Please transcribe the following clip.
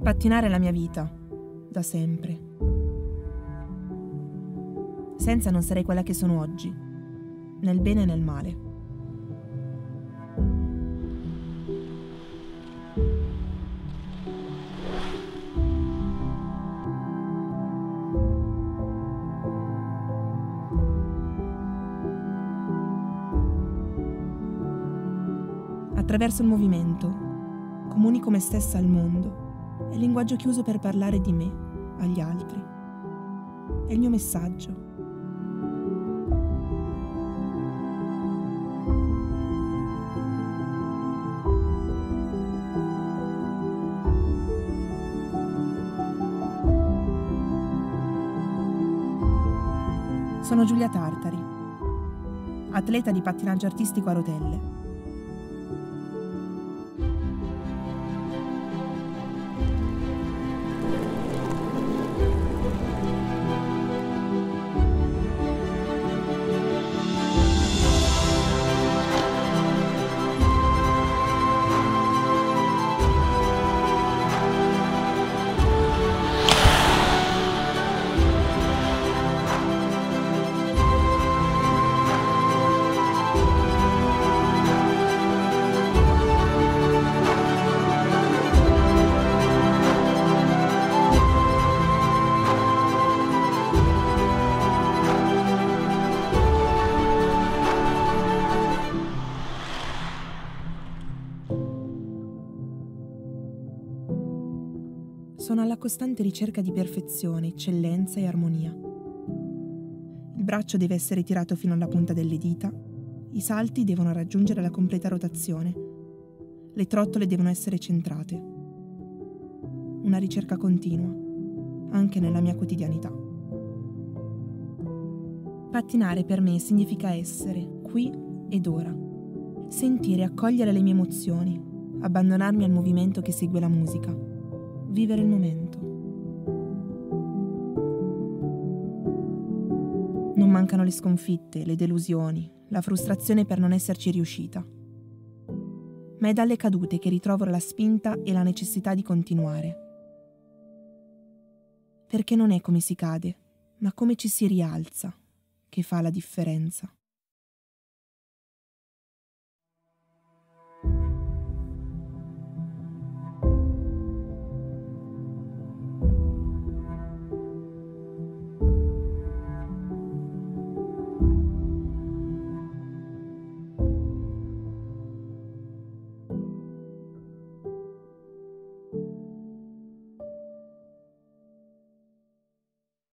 Pattinare è la mia vita, da sempre. Senza non sarei quella che sono oggi, nel bene e nel male. Attraverso il movimento, comunico me stessa al mondo. È il linguaggio che uso per parlare di me, agli altri. È il mio messaggio. Sono Giulia Tartari, atleta di pattinaggio artistico a rotelle. Sono alla costante ricerca di perfezione, eccellenza e armonia. Il braccio deve essere tirato fino alla punta delle dita, i salti devono raggiungere la completa rotazione, le trottole devono essere centrate. Una ricerca continua, anche nella mia quotidianità. Pattinare per me significa essere qui ed ora, sentire e accogliere le mie emozioni, abbandonarmi al movimento che segue la musica. Vivere il momento. Non mancano le sconfitte, le delusioni, la frustrazione per non esserci riuscita. Ma è dalle cadute che ritrovo la spinta e la necessità di continuare. Perché non è come si cade, ma come ci si rialza, che fa la differenza.